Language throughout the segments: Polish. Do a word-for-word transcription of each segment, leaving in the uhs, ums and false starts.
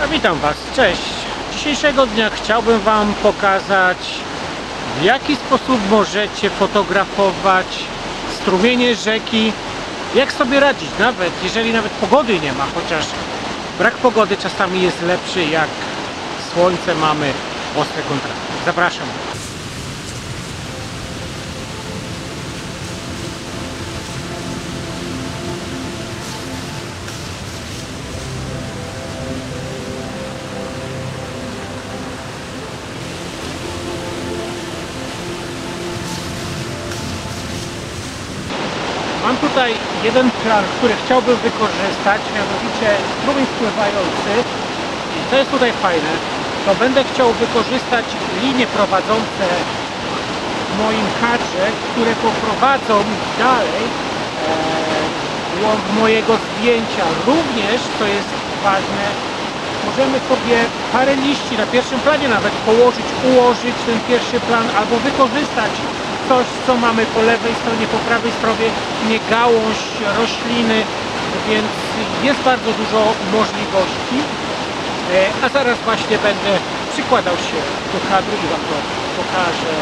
A witam Was, cześć! Dzisiejszego dnia chciałbym Wam pokazać, w jaki sposób możecie fotografować strumienie rzeki, jak sobie radzić, nawet jeżeli nawet pogody nie ma, chociaż brak pogody czasami jest lepszy, jak słońce mamy ostre kontrasty. Zapraszam! Mam tutaj jeden plan, który chciałbym wykorzystać, mianowicie strumień spływający. I co jest tutaj fajne, to będę chciał wykorzystać linie prowadzące w moim kadrze, które poprowadzą dalej e, głąb mojego zdjęcia. Również, co jest ważne, możemy sobie parę liści na pierwszym planie nawet położyć, ułożyć ten pierwszy plan albo wykorzystać coś, co mamy po lewej stronie, po prawej stronie, nie gałąź, rośliny, więc jest bardzo dużo możliwości. A zaraz właśnie będę przykładał się do kadru i Wam to pokażę.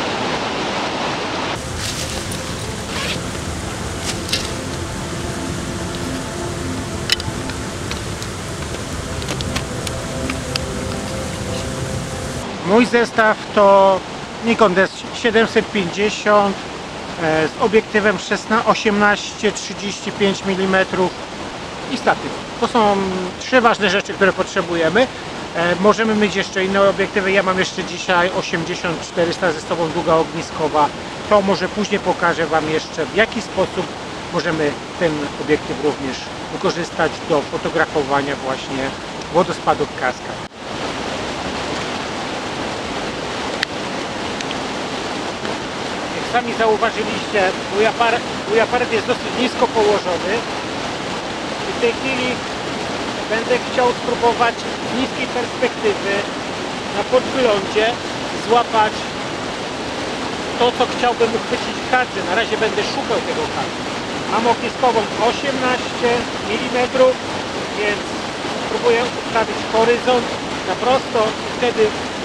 Mój zestaw to Nikon D siedemset pięćdziesiąt z obiektywem osiemnaście trzydzieści pięć milimetrów i statyw. To są trzy ważne rzeczy, które potrzebujemy. Możemy mieć jeszcze inne obiektywy. Ja mam jeszcze dzisiaj osiemdziesiąt czterysta ze sobą, długa ogniskowa. To może później pokażę Wam jeszcze, w jaki sposób możemy ten obiektyw również wykorzystać do fotografowania właśnie wodospadów kaskad. Sami zauważyliście, mój aparat, mój aparat jest dosyć nisko położony i w tej chwili będę chciał spróbować z niskiej perspektywy na podglądzie złapać to, co chciałbym uchwycić w kadrze. Na razie będę szukał tego kadru. Mam ogniskową osiemnaście milimetrów, więc spróbuję ustawić horyzont na prosto i wtedy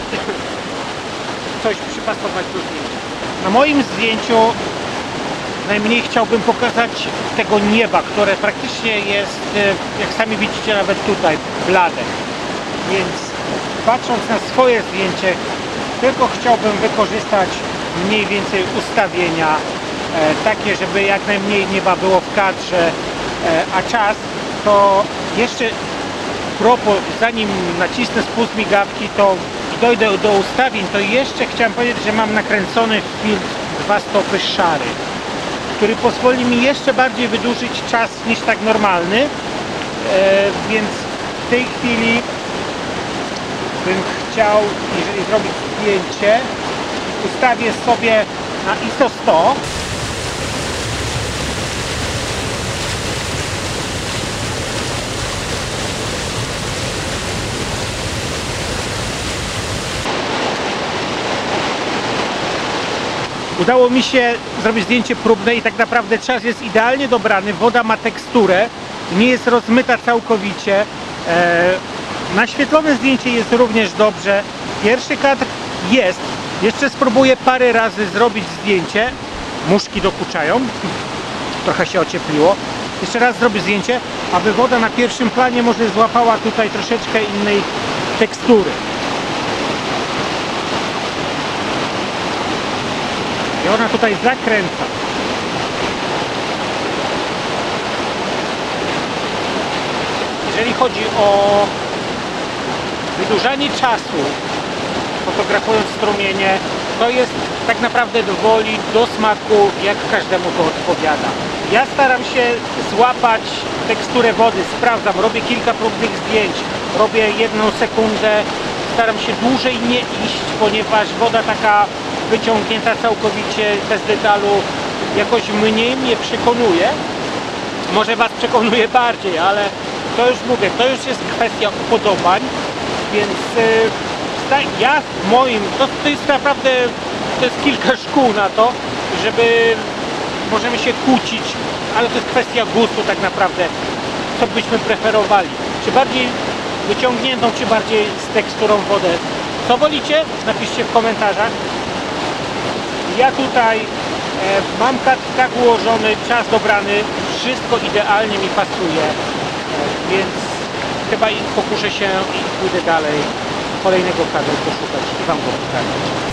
coś przypasować do zdjęcia. Na moim zdjęciu najmniej chciałbym pokazać tego nieba, które praktycznie jest, jak sami widzicie, nawet tutaj blade. Więc patrząc na swoje zdjęcie, tylko chciałbym wykorzystać mniej więcej ustawienia e, takie, żeby jak najmniej nieba było w kadrze, e, a czas to jeszcze propos, zanim nacisnę spust migawki, to dojdę do ustawień, to jeszcze chciałem powiedzieć, że mam nakręcony filtr dwa stopy szary, który pozwoli mi jeszcze bardziej wydłużyć czas niż tak normalny, e, więc w tej chwili bym chciał, jeżeli zrobić zdjęcie, ustawię sobie na I S O sto. Udało mi się zrobić zdjęcie próbne i tak naprawdę czas jest idealnie dobrany, woda ma teksturę, nie jest rozmyta całkowicie, naświetlone zdjęcie jest również dobrze, pierwszy kadr jest, jeszcze spróbuję parę razy zrobić zdjęcie, muszki dokuczają, trochę się ociepliło, jeszcze raz zrobię zdjęcie, aby woda na pierwszym planie może złapała tutaj troszeczkę innej tekstury. I ona tutaj zakręca. Jeżeli chodzi o wydłużanie czasu fotografując strumienie, to jest tak naprawdę do woli, do smaku, jak każdemu to odpowiada. Ja staram się złapać teksturę wody, sprawdzam, robię kilka próbnych zdjęć, robię jedną sekundę, staram się dłużej nie iść, ponieważ woda taka wyciągnięta całkowicie bez detalu jakoś mniej mnie przekonuje. Może Was przekonuje bardziej, ale to już mówię, to już jest kwestia upodobań, więc yy, ja w moim, to, to jest naprawdę, to jest kilka szkół na to, żeby możemy się kłócić, ale to jest kwestia gustu tak naprawdę, co byśmy preferowali. Czy bardziej wyciągniętą, czy bardziej z teksturą wodę. Co wolicie? Napiszcie w komentarzach. Ja tutaj e, mam kadr tak ułożony, czas dobrany, wszystko idealnie mi pasuje, e, więc chyba pokuszę się i pójdę dalej kolejnego kadru poszukać i Wam go pokazać.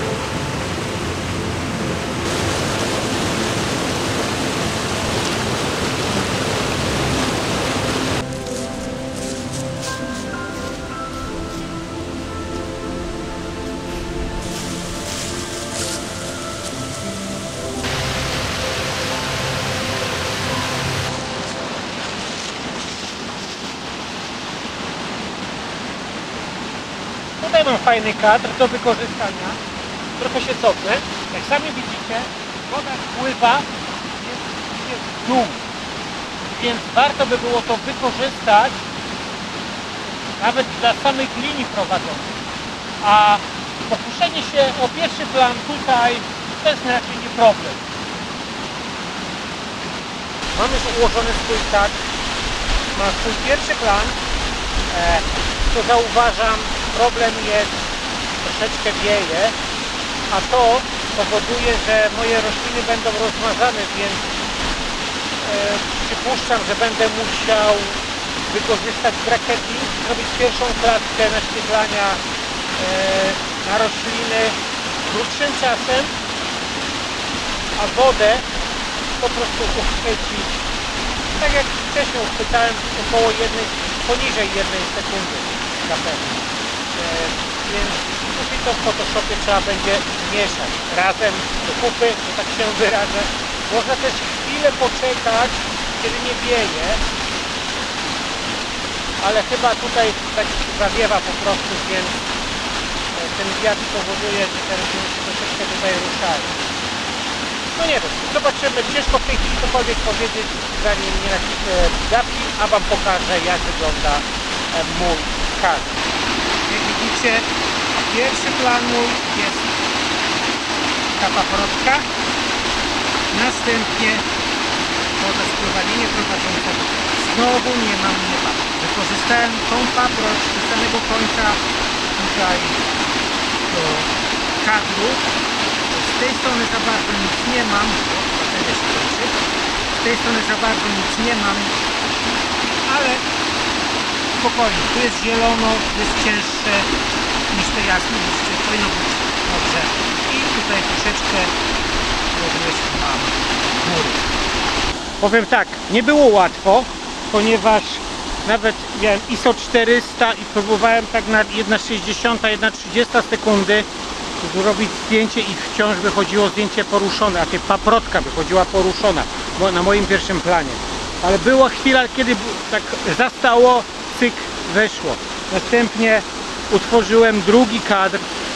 Tutaj mam fajny kadr do wykorzystania. Trochę się cofnę. Jak sami widzicie, woda pływa, jest, jest w dół. Więc warto by było to wykorzystać nawet dla samych linii prowadzących. A pokuszenie się o pierwszy plan tutaj to jest raczej nie problem. Mam już ułożony swój kadr. Mam swój pierwszy plan. Co zauważam, problem jest, troszeczkę wieje, a to powoduje, że moje rośliny będą rozmazane, więc e, przypuszczam, że będę musiał wykorzystać bracketing, zrobić pierwszą klatkę naświetlania e, na rośliny krótszym czasem, a wodę po prostu uchwycić, tak jak wcześniej uchwytałem, około jednej, poniżej jednej sekundy na pewno. E, więc później to w Photoshopie trzeba będzie mieszać razem do kupy, że tak się wyrażę. Można też chwilę poczekać, kiedy nie wieje, ale chyba tutaj tak zawiewa po prostu, więc ten wiatr powoduje, że te rośliny się troszeczkę tutaj ruszają. No nie wiem, zobaczymy. Ciężko w tej chwili cokolwiek powiedzieć, zanim nie nacisnę gapki, a Wam pokażę, jak wygląda mój kadr. Jak widzicie, pierwszy plan mój jest ta paprotka, następnie woda spływa linię prowadzącą. Znowu nie mam nieba. Wykorzystałem tą paprocz do samego końca tutaj do kadru. Z tej strony za bardzo nic nie mam. Z tej strony za bardzo nic nie mam, ale spokojnie, tu jest zielono, tu jest cięższe niż te jasne, widzicie, powinno być dobrze. I tutaj troszeczkę również mam góry. Powiem tak, nie było łatwo, ponieważ nawet miałem I S O czterysta i próbowałem tak na jedna sześćdziesiąta, jedna trzydziesta sekundy zrobić zdjęcie i wciąż wychodziło zdjęcie poruszone, a ta paprotka wychodziła poruszona na moim pierwszym planie. Ale była chwila, kiedy tak zastało, cyk, weszło. Następnie utworzyłem drugi kadr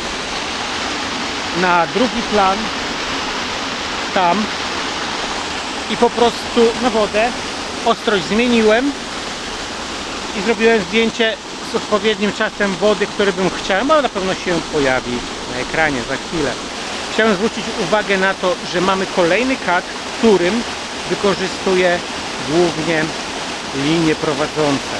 na drugi plan tam i po prostu na wodę ostrość zmieniłem i zrobiłem zdjęcie z odpowiednim czasem wody, który bym chciał, ale na pewno się pojawi na ekranie za chwilę. Chciałem zwrócić uwagę na to, że mamy kolejny kadr, w którym wykorzystuję głównie linie prowadzące.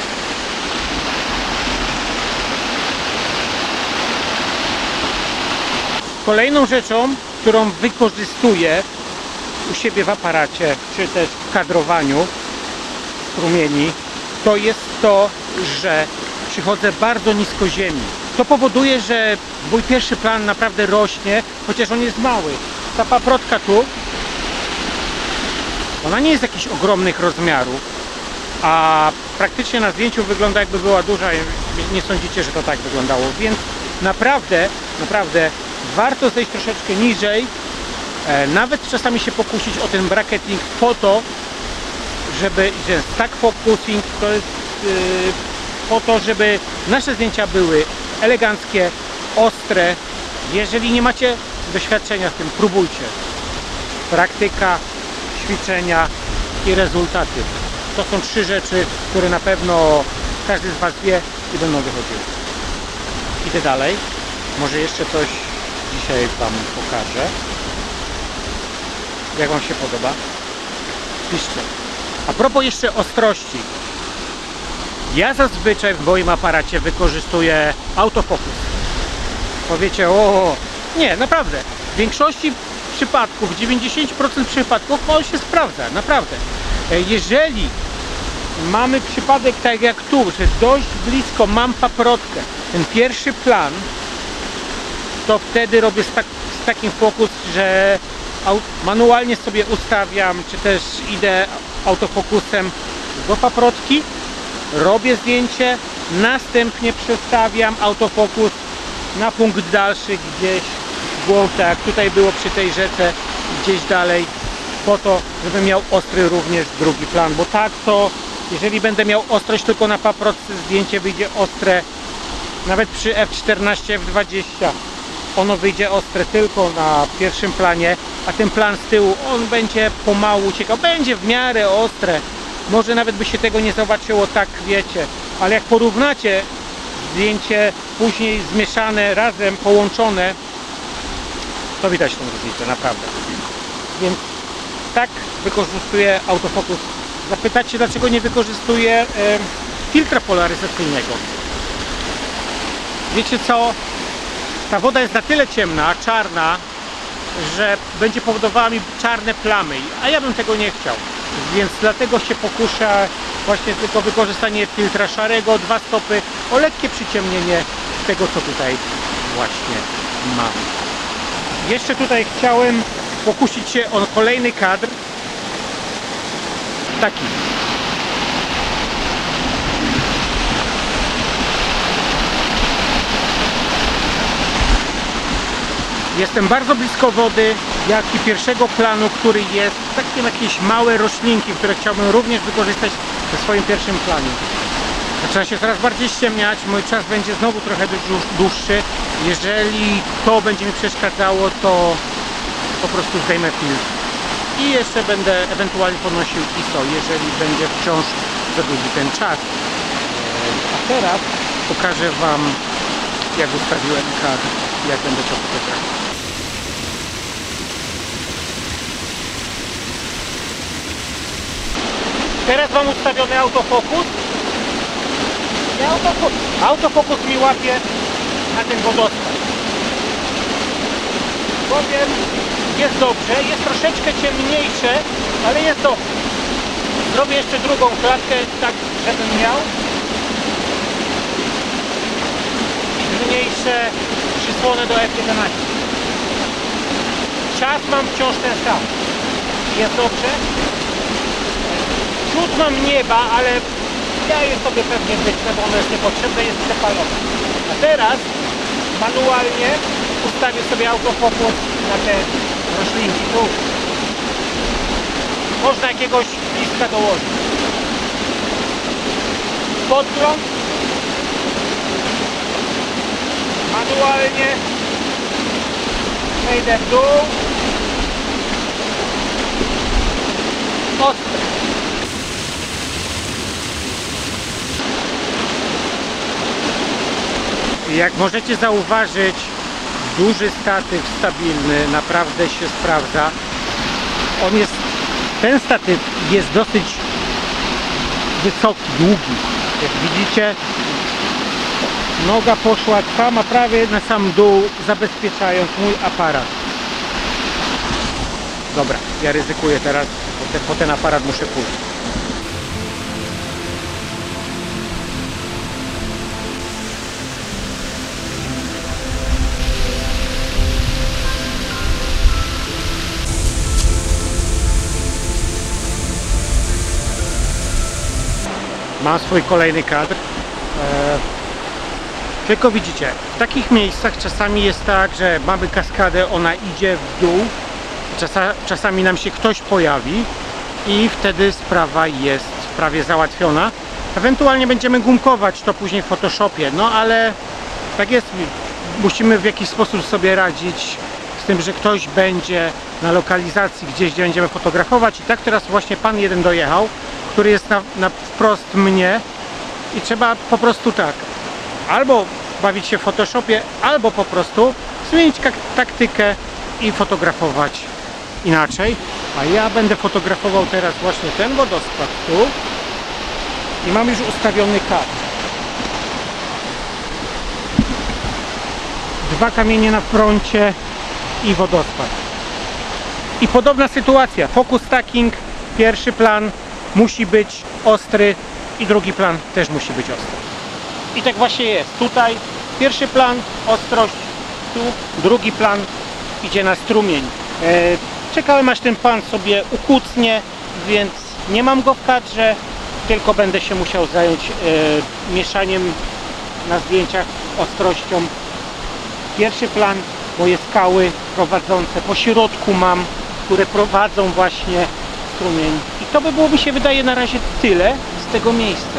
Kolejną rzeczą, którą wykorzystuję u siebie w aparacie, czy też w kadrowaniu strumieni, to jest to, że przychodzę bardzo nisko ziemi. To powoduje, że mój pierwszy plan naprawdę rośnie, chociaż on jest mały. Ta paprotka tu, ona nie jest jakichś ogromnych rozmiarów, a praktycznie na zdjęciu wygląda, jakby była duża. Nie sądzicie, że to tak wyglądało, więc naprawdę, naprawdę warto zejść troszeczkę niżej, e, nawet czasami się pokusić o ten bracketing po to, żeby, że stack focusing to jest yy, po to, żeby nasze zdjęcia były eleganckie, ostre. Jeżeli nie macie doświadczenia z tym, próbujcie. Praktyka, ćwiczenia i rezultaty. To są trzy rzeczy, które na pewno każdy z Was wie i będą wychodziły. Idę dalej. Może jeszcze coś dzisiaj Wam pokażę. Jak Wam się podoba? Piszcie. A propos jeszcze ostrości. Ja zazwyczaj w moim aparacie wykorzystuję autofokus. Powiecie, o, nie, naprawdę. W większości przypadków, w dziewięćdziesięciu procentach przypadków on się sprawdza, naprawdę. Jeżeli mamy przypadek tak jak tu, że dość blisko mam paprotkę, ten pierwszy plan, to wtedy robię z, tak, z takim fokus, że manualnie sobie ustawiam, czy też idę autofokusem do paprotki, robię zdjęcie, następnie przestawiam autofokus na punkt dalszy, gdzieś w głąb, tak jak tutaj było przy tej rzece, gdzieś dalej, po to, żebym miał ostry również drugi plan, bo tak to, jeżeli będę miał ostrość tylko na paprotce, zdjęcie wyjdzie ostre, nawet przy F czternaście, F dwadzieścia, ono wyjdzie ostre tylko na pierwszym planie, a ten plan z tyłu, on będzie pomału uciekał, będzie w miarę ostre, może nawet by się tego nie zobaczyło, tak wiecie, ale jak porównacie zdjęcie później zmieszane, razem połączone, to widać tą różnicę, naprawdę. Więc tak wykorzystuję autofokus. Zapytacie, dlaczego nie wykorzystuję e, filtra polaryzacyjnego. Wiecie co? Ta woda jest na tyle ciemna, czarna, że będzie powodowała mi czarne plamy, a ja bym tego nie chciał. Więc dlatego się pokuszę właśnie tylko wykorzystanie filtra szarego, dwa stopy, o lekkie przyciemnienie tego, co tutaj właśnie mam. Jeszcze tutaj chciałem pokusić się o kolejny kadr, taki. Jestem bardzo blisko wody, jak i pierwszego planu, który jest takie jakieś małe roślinki, które chciałbym również wykorzystać w swoim pierwszym planie. Zaczyna się coraz bardziej ściemniać, mój czas będzie znowu trochę dłuższy. Jeżeli to będzie mi przeszkadzało, to po prostu zdejmę film. I jeszcze będę ewentualnie podnosił I S O, jeżeli będzie wciąż za długi ten czas. A teraz pokażę Wam, jak ustawiłem kadr, jak będę chciał fotografować. Teraz mam ustawiony autofokus. I autofokus. Autofokus mi łapie na ten wodospad. Powiem, jest dobrze, jest troszeczkę ciemniejsze, ale jest dobrze. Zrobię jeszcze drugą klatkę, tak żebym miał. I zmniejszę przysłonę do F jedenaście. Czas mam wciąż ten sam. Jest dobrze. Przód mam nieba, ale ja je sobie pewnie wytnę, bo ono jest niepotrzebne, jest przepalone. A teraz manualnie ustawię sobie autofokus na te roślinki. Tu można jakiegoś liska dołożyć. Podgląd. Manualnie przejdę w dół. Ostre. Jak możecie zauważyć, duży statyw stabilny naprawdę się sprawdza. On jest, ten statyw jest dosyć wysoki, długi. Jak widzicie, noga poszła sama prawie na sam dół, zabezpieczając mój aparat. Dobra, ja ryzykuję teraz, bo te, po ten aparat muszę pójść. Mam swój kolejny kadr. Eee, tylko widzicie, w takich miejscach czasami jest tak, że mamy kaskadę, ona idzie w dół, czasa, czasami nam się ktoś pojawi i wtedy sprawa jest prawie załatwiona. Ewentualnie będziemy gumkować to później w Photoshopie, no ale tak jest, musimy w jakiś sposób sobie radzić z tym, że ktoś będzie na lokalizacji gdzieś, gdzie będziemy fotografować. I tak teraz właśnie pan jeden dojechał, który jest na, na wprost mnie i trzeba po prostu tak albo bawić się w Photoshopie, albo po prostu zmienić taktykę i fotografować inaczej. A ja będę fotografował teraz właśnie ten wodospad tu i mam już ustawiony kadr. Dwa kamienie na froncie i wodospad. I podobna sytuacja. Focus stacking, pierwszy plan musi być ostry i drugi plan też musi być ostry. I tak właśnie jest. Tutaj pierwszy plan, ostrość, tu drugi plan idzie na strumień. E, czekałem aż ten pan sobie ukucnie, więc nie mam go w kadrze, tylko będę się musiał zająć e, mieszaniem na zdjęciach ostrością. Pierwszy plan, moje skały prowadzące po środku mam, które prowadzą właśnie strumień. I to by było, mi się wydaje, na razie tyle z tego miejsca.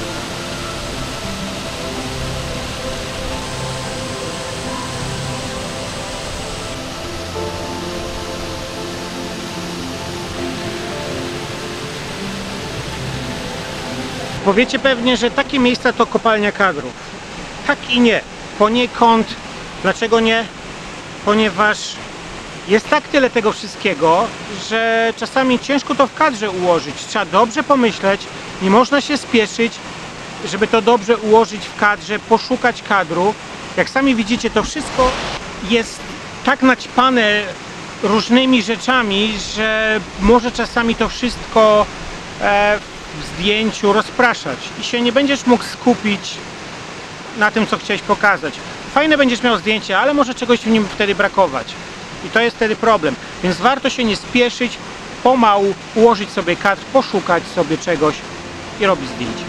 Powiecie pewnie, że takie miejsca to kopalnia kadrów. Tak i nie. Poniekąd. Dlaczego nie? Ponieważ jest tak tyle tego wszystkiego, że czasami ciężko to w kadrze ułożyć. Trzeba dobrze pomyśleć, nie można się spieszyć, żeby to dobrze ułożyć w kadrze, poszukać kadru. Jak sami widzicie, to wszystko jest tak naćpane różnymi rzeczami, że może czasami to wszystko e, w zdjęciu rozpraszać i się nie będziesz mógł skupić na tym, co chciałeś pokazać. Fajne będziesz miał zdjęcie, ale może czegoś w nim wtedy brakować. I to jest wtedy problem. Więc warto się nie spieszyć, pomału ułożyć sobie kadr, poszukać sobie czegoś i robić zdjęcie.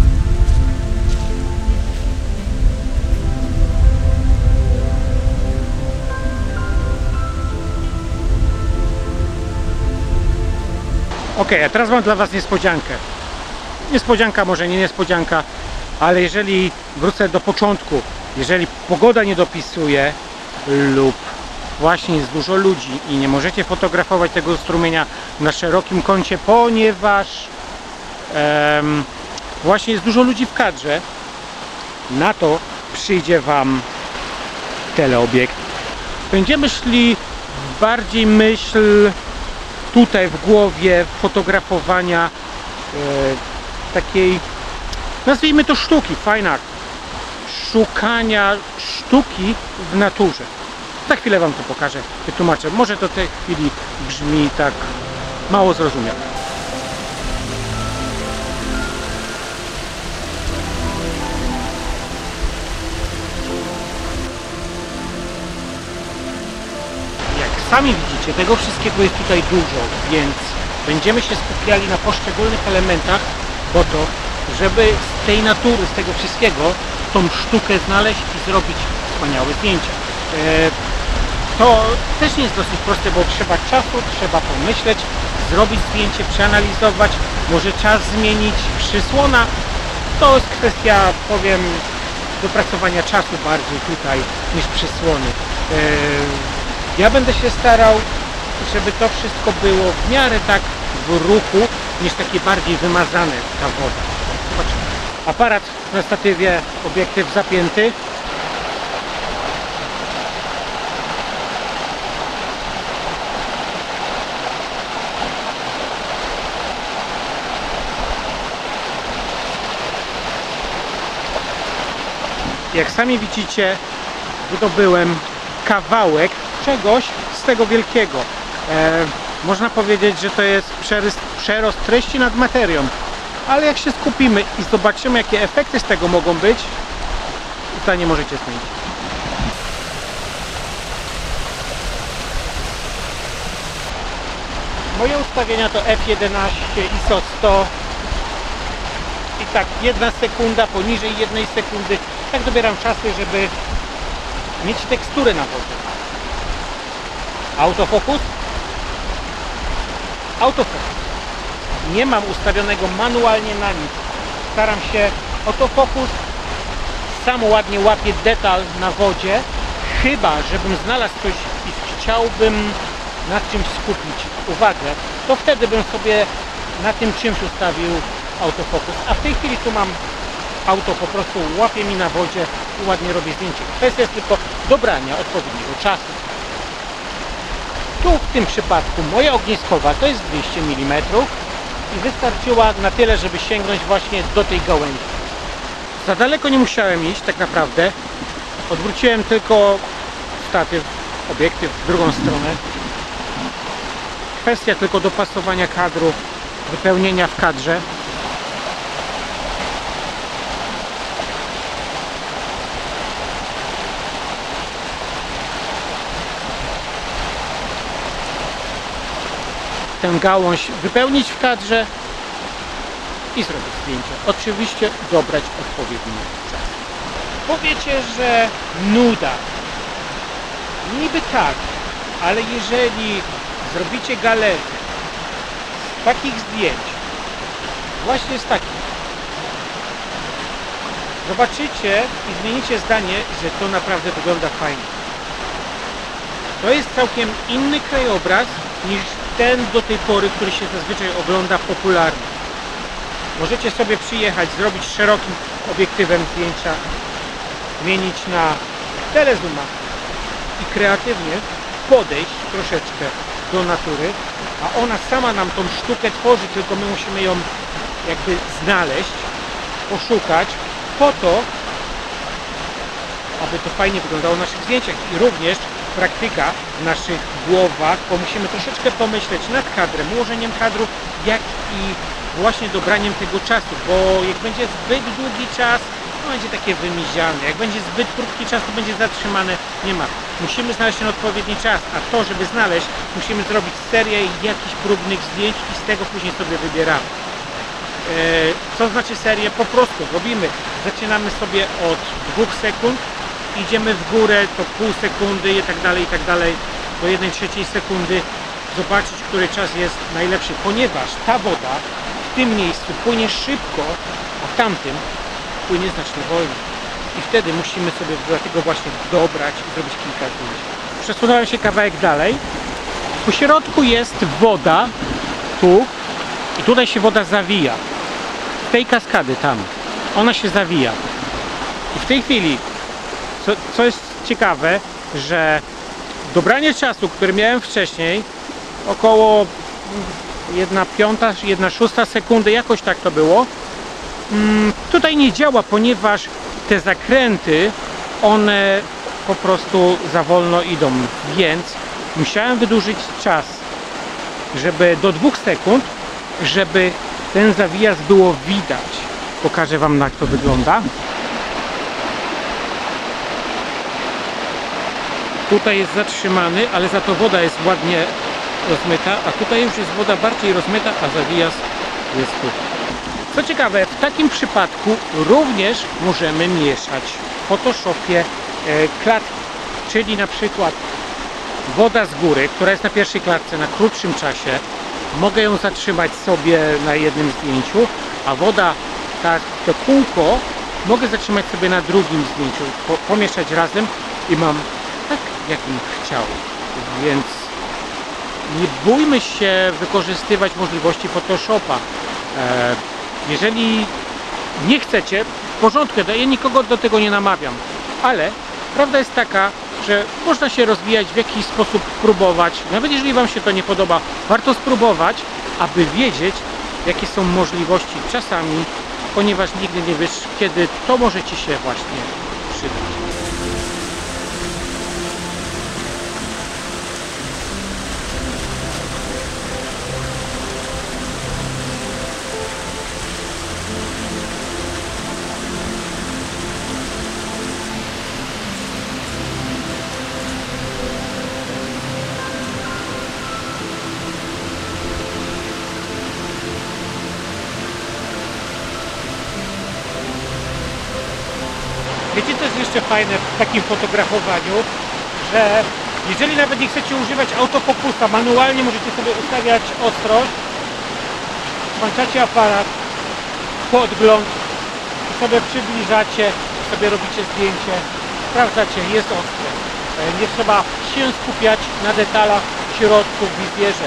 Ok, a teraz mam dla Was niespodziankę. Niespodzianka, może nie niespodzianka, ale jeżeli wrócę do początku, jeżeli pogoda nie dopisuje lub właśnie jest dużo ludzi i nie możecie fotografować tego strumienia na szerokim kącie, ponieważ um, właśnie jest dużo ludzi w kadrze, na to przyjdzie Wam teleobiekt. Będziemy szli w bardziej myśl tutaj w głowie fotografowania e, takiej, nazwijmy to sztuki, fine art, szukania sztuki w naturze. Za chwilę Wam to pokażę, wytłumaczę. Może to w tej chwili brzmi tak mało zrozumiale. Jak sami widzicie, tego wszystkiego jest tutaj dużo, więc będziemy się skupiali na poszczególnych elementach po to, żeby z tej natury, z tego wszystkiego tą sztukę znaleźć i zrobić wspaniałe zdjęcia. To też nie jest dosyć proste, bo trzeba czasu, trzeba pomyśleć, zrobić zdjęcie, przeanalizować, może czas zmienić, przysłona. To jest kwestia, powiem, dopracowania czasu bardziej tutaj niż przysłony. Ja będę się starał, żeby to wszystko było w miarę tak w ruchu, niż takie bardziej wymazane ta woda. Zobaczmy. Aparat na statywie, obiektyw zapięty. Jak sami widzicie, wydobyłem kawałek czegoś z tego wielkiego. E, można powiedzieć, że to jest przerost, przerost treści nad materią, ale jak się skupimy i zobaczymy, jakie efekty z tego mogą być, zdanie możecie zmienić. Moje ustawienia to F jedenaście, I S O sto i tak jedna sekunda, poniżej jednej sekundy. Tak dobieram czasy, żeby mieć teksturę na wodzie. Autofokus. Autofokus. Nie mam ustawionego manualnie na nic. Staram się, autofokus sam ładnie łapie detal na wodzie, chyba żebym znalazł coś i chciałbym nad czymś skupić uwagę, to wtedy bym sobie na tym czymś ustawił autofokus. A w tej chwili tu mam auto, po prostu łapie mi na wodzie i ładnie robię zdjęcie. Kwestia jest tylko dobrania odpowiedniego czasu. Tu w tym przypadku moja ogniskowa to jest dwieście milimetrów i wystarczyła na tyle, żeby sięgnąć właśnie do tej gałęzi. Za daleko nie musiałem iść tak naprawdę. Odwróciłem tylko statyw, obiektyw w drugą stronę. Kwestia tylko dopasowania kadru, wypełnienia w kadrze. Tę gałąź wypełnić w kadrze i zrobić zdjęcie. Oczywiście dobrać odpowiedni czas. Powiecie, że nuda. Niby tak, ale jeżeli zrobicie galerię z takich zdjęć, właśnie z takich, zobaczycie i zmienicie zdanie, że to naprawdę wygląda fajnie. To jest całkiem inny krajobraz niż ten do tej pory, który się zazwyczaj ogląda popularnie. Możecie sobie przyjechać, zrobić szerokim obiektywem zdjęcia, zmienić na telezooma i kreatywnie podejść troszeczkę do natury, a ona sama nam tą sztukę tworzy, tylko my musimy ją jakby znaleźć, poszukać po to, aby to fajnie wyglądało w naszych zdjęciach i również praktyka w naszych głowach, bo musimy troszeczkę pomyśleć nad kadrem, ułożeniem kadru, jak i właśnie dobraniem tego czasu, bo jak będzie zbyt długi czas, to będzie takie wymiziane, jak będzie zbyt krótki czas, to będzie zatrzymane, nie ma. Musimy znaleźć ten odpowiedni czas, a to, żeby znaleźć, musimy zrobić serię jakichś próbnych zdjęć i z tego później sobie wybieramy. Co znaczy serię? Po prostu robimy, zaczynamy sobie od dwóch sekund, idziemy w górę, to pół sekundy i tak dalej, i tak dalej, do jednej trzeciej sekundy, zobaczyć, który czas jest najlepszy, ponieważ ta woda w tym miejscu płynie szybko, a w tamtym płynie znacznie wolniej. I wtedy musimy sobie dlatego właśnie dobrać i zrobić kilka zdjęć. Przesunąłem się kawałek dalej. Po środku jest woda, tu, i tutaj się woda zawija. Z tej kaskady tam, ona się zawija. I w tej chwili, co, co jest ciekawe, że dobranie czasu, który miałem wcześniej, około jedna piąta, jedna szósta sekundy, jakoś tak to było, tutaj nie działa, ponieważ te zakręty, one po prostu za wolno idą, więc musiałem wydłużyć czas, żeby do dwóch sekund, żeby ten zawijas było widać. Pokażę wam, jak to wygląda. Tutaj jest zatrzymany, ale za to woda jest ładnie rozmyta, a tutaj już jest woda bardziej rozmyta, a zawijas jest tu. Co ciekawe, w takim przypadku również możemy mieszać w Photoshopie e, klatki, czyli na przykład woda z góry, która jest na pierwszej klatce na krótszym czasie, mogę ją zatrzymać sobie na jednym zdjęciu, a woda, tak, to kółko mogę zatrzymać sobie na drugim zdjęciu, po, pomieszać razem i mam tak, jak bym chciał. Więc nie bójmy się wykorzystywać możliwości Photoshopa. E, jeżeli nie chcecie, w porządku, ja nikogo do tego nie namawiam, ale prawda jest taka, że można się rozwijać, w jakiś sposób próbować, nawet jeżeli wam się to nie podoba, warto spróbować, aby wiedzieć, jakie są możliwości czasami, ponieważ nigdy nie wiesz, kiedy to może ci się właśnie przydać. Wiecie, co jest jeszcze fajne w takim fotografowaniu, że jeżeli nawet nie chcecie używać autofokusa, manualnie możecie sobie ustawiać ostrość, włączacie aparat, podgląd i sobie przybliżacie, sobie robicie zdjęcie, sprawdzacie, jest ostre. Nie trzeba się skupiać na detalach w środku, w wizjerze.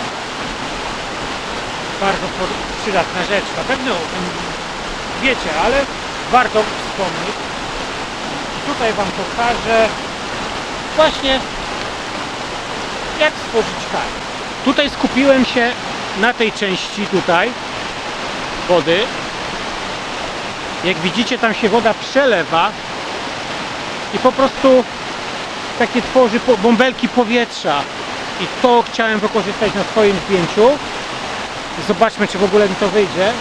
Bardzo przydatna rzecz, na pewno wiecie, ale warto wspomnieć. Tutaj wam pokażę właśnie, jak stworzyć kadr. Tutaj skupiłem się na tej części tutaj, wody. Jak widzicie, tam się woda przelewa i po prostu takie tworzy bąbelki powietrza. I to chciałem wykorzystać na swoim zdjęciu. Zobaczmy, czy w ogóle mi to wyjdzie.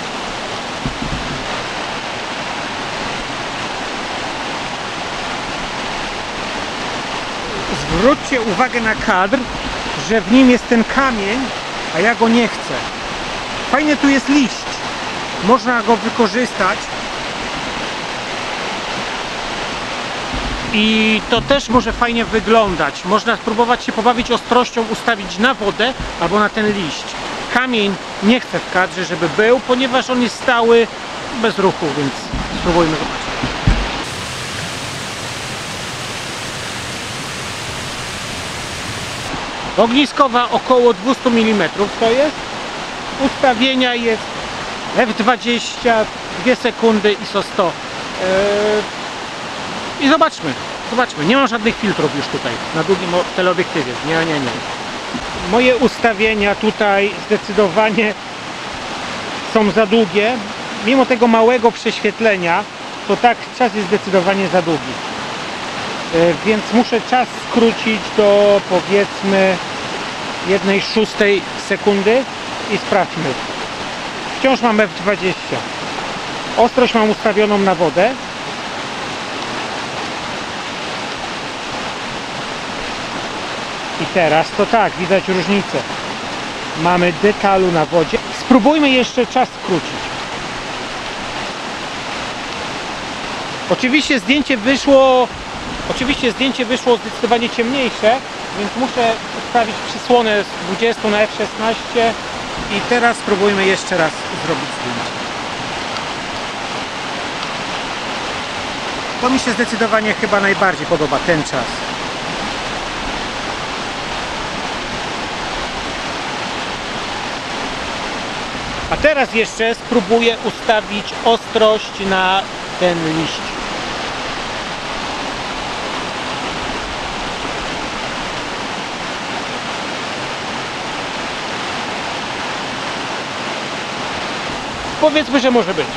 Zwróćcie uwagę na kadr, że w nim jest ten kamień, a ja go nie chcę. Fajnie tu jest liść. Można go wykorzystać. I to też może fajnie wyglądać. Można spróbować się pobawić ostrością, ustawić na wodę albo na ten liść. Kamień nie chcę w kadrze, żeby był, ponieważ on jest stały, bez ruchu, więc spróbujmy zobaczyć. Ogniskowa około dwieście milimetrów to jest. Ustawienia jest F dwadzieścia, dwie sekundy I S O sto. Yy... I zobaczmy, zobaczmy. Nie mam żadnych filtrów już tutaj na długim teleobiektywie. Nie, nie, nie. Moje ustawienia tutaj zdecydowanie są za długie. Mimo tego małego prześwietlenia, to tak czas jest zdecydowanie za długi. Więc muszę czas skrócić do powiedzmy jednej szóstej sekundy i sprawdźmy. Wciąż mam F dwadzieścia. Ostrość mam ustawioną na wodę. I teraz to tak, widać różnicę. Mamy detalu na wodzie. Spróbujmy jeszcze czas skrócić. Oczywiście zdjęcie wyszło Oczywiście zdjęcie wyszło zdecydowanie ciemniejsze, więc muszę ustawić przysłonę z dwudziestu na F szesnaście i teraz spróbujmy jeszcze raz zrobić zdjęcie. To mi się zdecydowanie chyba najbardziej podoba, ten czas. A teraz jeszcze spróbuję ustawić ostrość na ten liść. Powiedzmy, że może być.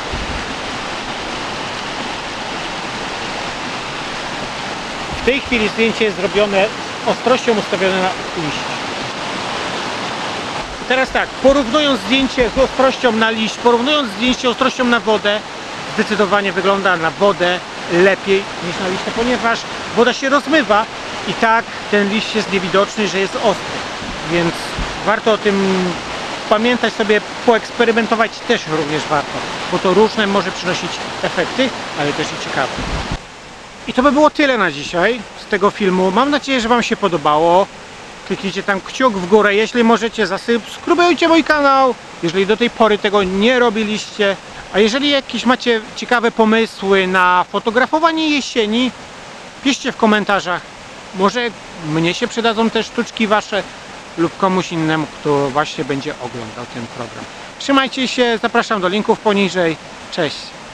W tej chwili zdjęcie jest zrobione z ostrością ustawioną na liść. Teraz tak, porównując zdjęcie z ostrością na liść, porównując zdjęcie z ostrością na wodę, zdecydowanie wygląda na wodę lepiej niż na liście, ponieważ woda się rozmywa i tak ten liść jest niewidoczny, że jest ostry. Więc warto o tym pamiętać sobie, poeksperymentować też również warto, bo to różne może przynosić efekty, ale też i ciekawe. I to by było tyle na dzisiaj z tego filmu. Mam nadzieję, że Wam się podobało. Kliknijcie tam kciuk w górę, jeśli możecie, zasubskrybujcie mój kanał, jeżeli do tej pory tego nie robiliście. A jeżeli jakieś macie ciekawe pomysły na fotografowanie jesieni, piszcie w komentarzach. Może mnie się przydadzą te sztuczki Wasze lub komuś innemu, kto właśnie będzie oglądał ten program. Trzymajcie się, zapraszam do linków poniżej. Cześć!